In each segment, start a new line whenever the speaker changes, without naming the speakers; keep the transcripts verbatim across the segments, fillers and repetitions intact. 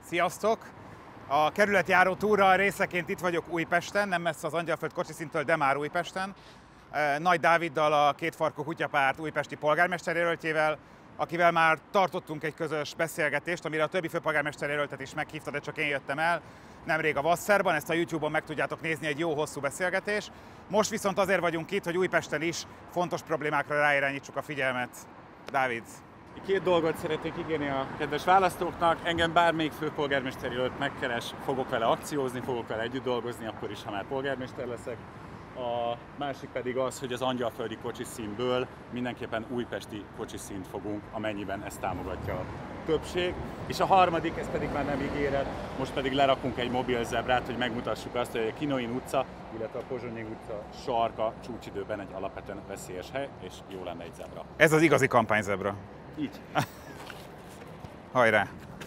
Sziasztok! A kerületjáró túra részeként itt vagyok Újpesten, nem messze az Angyalföld kocsiszínitől, de már Újpesten. Nagy Dáviddal, a Kétfarkú Kutyapárt újpesti polgármesterjelöltjével, akivel már tartottunk egy közös beszélgetést, amire a többi főpolgármesterjelöltet is meghívta, de csak én jöttem el nemrég a Vasszerban. Ezt a YouTube-on meg tudjátok nézni, egy jó hosszú beszélgetés. Most viszont azért vagyunk itt, hogy Újpesten is fontos problémákra ráirányítsuk a figyelmet. Dávid.
Két dolgot szeretnék ígérni a kedves választóknak. Engem bármelyik főpolgármester jelölt megkeres, fogok vele akciózni, fogok vele együtt dolgozni, akkor is, ha már polgármester leszek. A másik pedig az, hogy az angyalföldi kocsiszínből mindenképpen újpesti kocsiszínt fogunk, amennyiben ezt támogatja a többség. És a harmadik, ez pedig már nem ígéret, most pedig lerakunk egy mobil zebrát, hogy megmutassuk azt, hogy a Kinoin utca, illetve a Pozsonyi utca sarka csúcsidőben egy alapvetően veszélyes hely, és jó lenne egy zebra.
Ez az igazi kampányzebra.
Így.
Hajrá!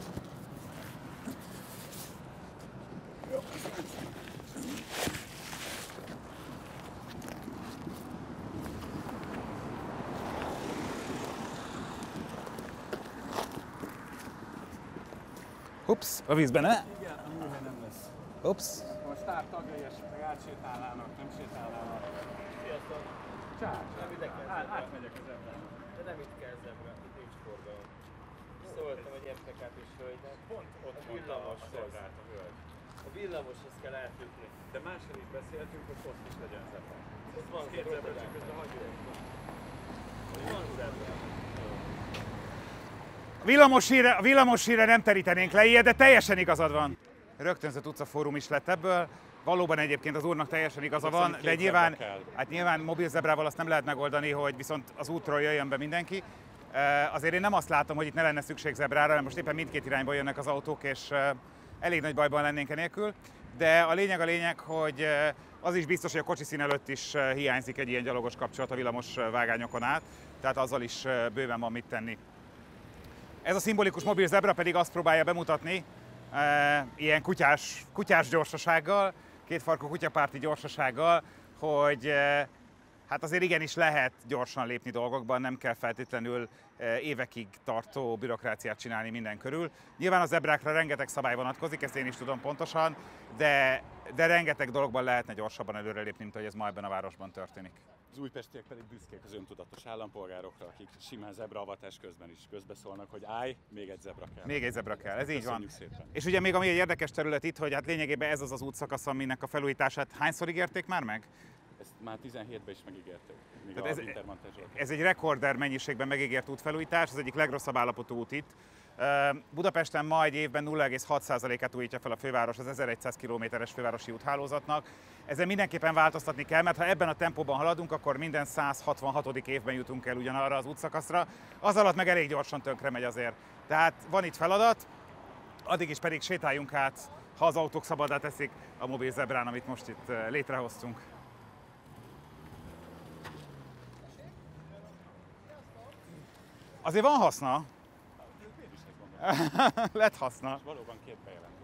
Ups, a vízben, ne?
Igen, a műhely nem lesz.
Ups.
A sztár tagjai esetleg átsétálnának, nem sétálnának.
Sziasztok!
Csár,
Nem ide kell
át,
zebra.
átmegyek az ebben.
De nem itt kell zebra, itt nincs forgalom. Szóltam egy em té ká-s hölgynek.
Pont ott
A
mondta a
villamos
zebrát a hölgy.
A villamoshoz kell átjutni.
De máshol is beszéltünk, hogy ott is legyen zebra.
Ez van
Két
zebra,
zebra, csak
csak
közben hagyjuk.
van zebra.
A villamos híre, a villamos híre nem terítenénk le ilyet, de teljesen igazad van. Rögtönzött utcafórum is lett ebből. Valóban egyébként az úrnak teljesen igaza van, de nyilván, hát nyilván mobil zebrával azt nem lehet megoldani, hogy viszont az útról jöjjön be mindenki. Azért én nem azt látom, hogy itt ne lenne szükség zebrára, mert most éppen mindkét irányból jönnek az autók, és elég nagy bajban lennénk enélkül. De a lényeg a lényeg, hogy az is biztos, hogy a kocsiszín előtt is hiányzik egy ilyen gyalogos kapcsolat a villamos vágányokon át, tehát azzal is bőven van mit tenni. Ez a szimbolikus mobil zebra pedig azt próbálja bemutatni, e, ilyen kutyás, kutyás gyorsasággal, kétfarkú kutyapárti gyorsasággal, hogy e, hát azért igenis lehet gyorsan lépni dolgokban, nem kell feltétlenül e, évekig tartó bürokráciát csinálni minden körül. Nyilván a zebrákra rengeteg szabály vonatkozik, ezt én is tudom pontosan, de, de rengeteg dologban lehetne gyorsabban előrelépni, mint hogy ez ma ebben a városban történik.
Az újpestiek pedig büszkék az öntudatos állampolgárokra, akik simán zebraavatás közben is közbeszólnak, hogy állj, még egy zebra kell.
Még egy zebra kell, ez így van.
Szépen.
És ugye még ami egy érdekes terület itt, hogy hát lényegében ez az az útszakasz, aminek a felújítását hányszor ígérték már meg?
Ezt már tizenhétben is megígérték, még
Tehát
a
ez,
Wintermantel.
ez egy rekorder mennyiségben megígért útfelújítás, az egyik legrosszabb állapotú út itt. Budapesten ma egy évben nulla egész hat százalékát újítja fel a főváros az ezerszáz kilométeres fővárosi úthálózatnak. Ezzel mindenképpen változtatni kell, mert ha ebben a tempóban haladunk, akkor minden száz hatvanhatodik évben jutunk el ugyanarra az útszakaszra. Az alatt meg elég gyorsan tönkre megy azért. Tehát van itt feladat, addig is pedig sétáljunk át, ha az autók szabaddá teszik, a mobil zebrán, amit most itt létrehoztunk. Azért van haszna. Lett haszna.
Valóban két bejelentés.